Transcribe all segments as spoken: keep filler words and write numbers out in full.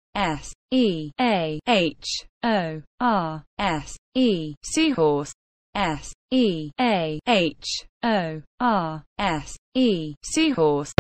S E A H O R S E, seahorse. S E A H O R S E, seahorse.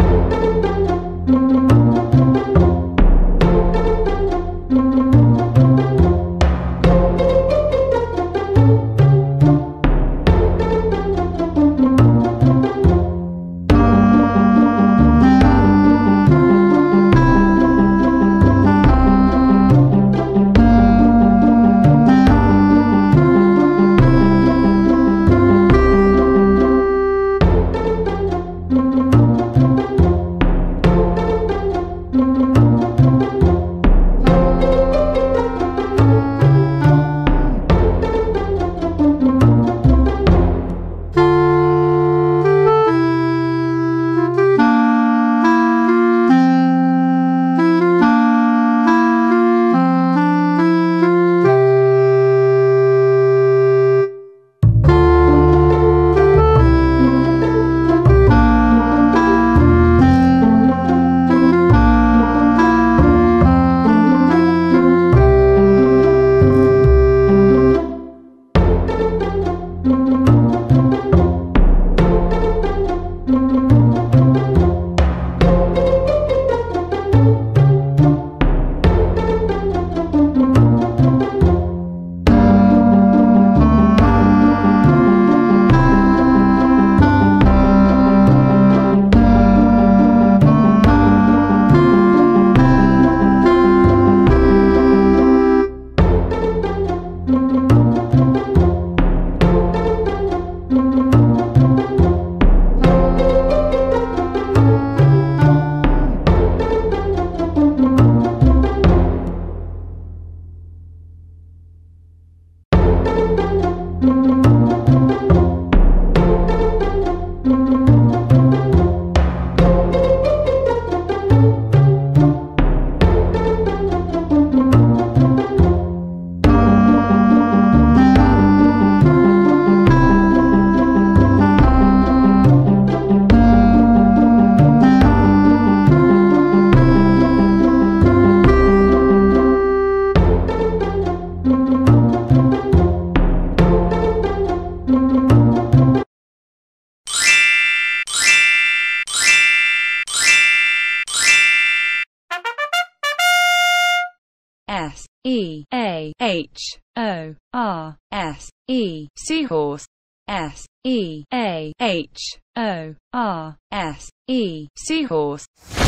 S E A H O R S E, seahorse. S E A H O R S E, seahorse.